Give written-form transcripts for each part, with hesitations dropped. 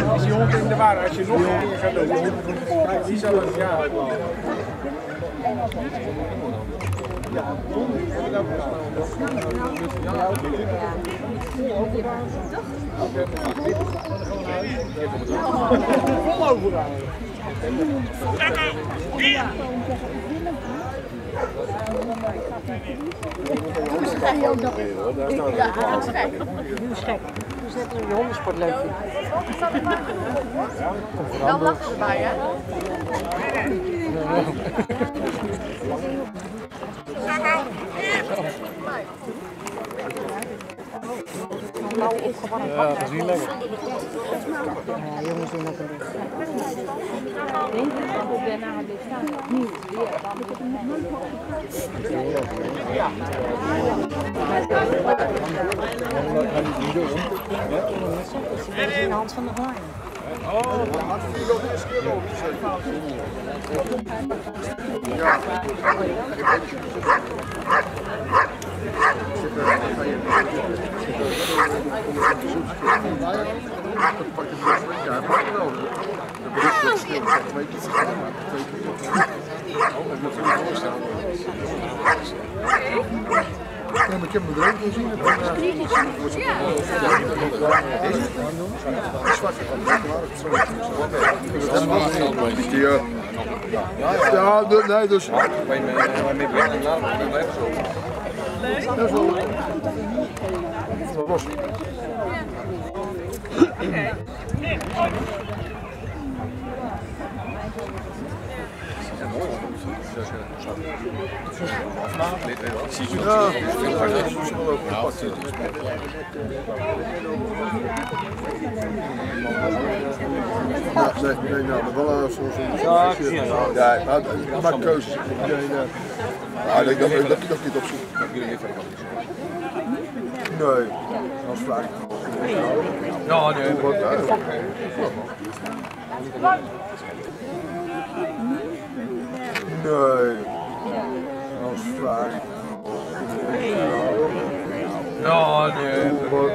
is die hond in de war. Als je nog een keer gaat doen, die zal het, ja. Vol overgaan. Dus ga je ook nog in. Ja, dat is gek. Nu is gek. Dus net als je hondensport leuk vindt. Dan lachen ze bij, hè? Ja, dat is niet lekker. Ja, jongens doen ook een beetje. Denk je dat op daarna dit staat? Niet weer. Ja. Dat is in de hand van de hoorn. Oh, dat had hij nog eens keer ja. Ja, maar ik heb hem er ook gezien. Ja, nee, dus. Dat is wel los. Nee, nou, maar wel zo'n... Ja, maar maak keuzes. Ja, ik denk dat ik dat niet opzoek. Nee, dat is vaak. Ja, nee. Nee, dat is vaak. Ja, nee.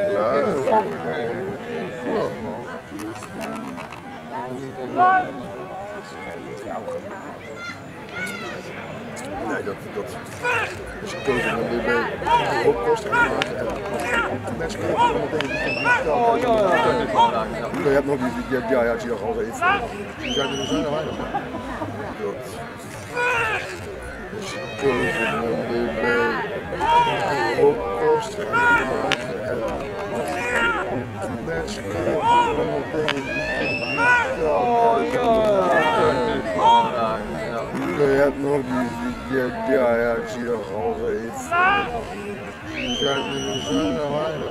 Nee, dat is een keuze van de hoofdkosten gemaakt. Mensen kunnen het meteen je hebt nog die ja, zie je al even. Die zijn er zo weinig. Dat is een keuze van de hoofdkosten gemaakt. Mensen kunnen het meteen. Je hebt nog die ja, ik zie er al even. Die zijn er zo weinig.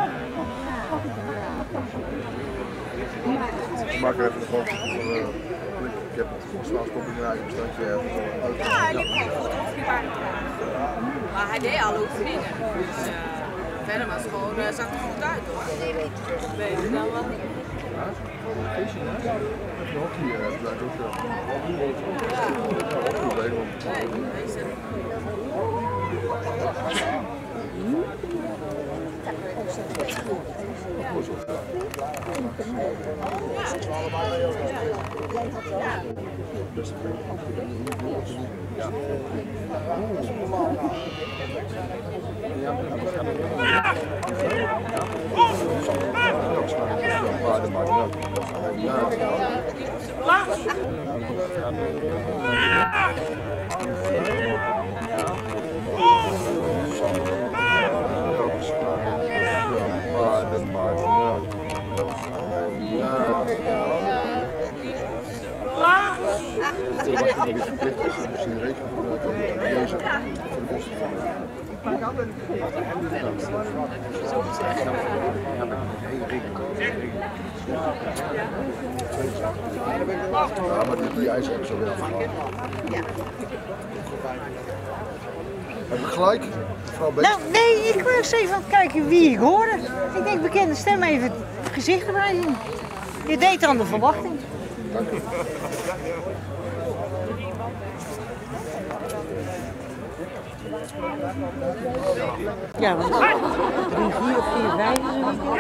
Ik maak er even een foto van. Ik heb het slaapkop in mijn eigen bestandje. Ja, die heeft gewoon goed opgepakt. Maar hij deed al oefeningen. Dus verder was het gewoon, zag er goed uit hoor. Beter dan wat. De hockey blijft ook wel. Ja, maar die ijs heb ik zo wel van. Heb ik gelijk? Nou, nee, ik was even aan het kijken wie ik hoorde. Ik denk bekende stem even het gezicht erbij zien. Je deed aan de verwachting. Dank u. Ja, want 3-4 of 4-5 is er niet.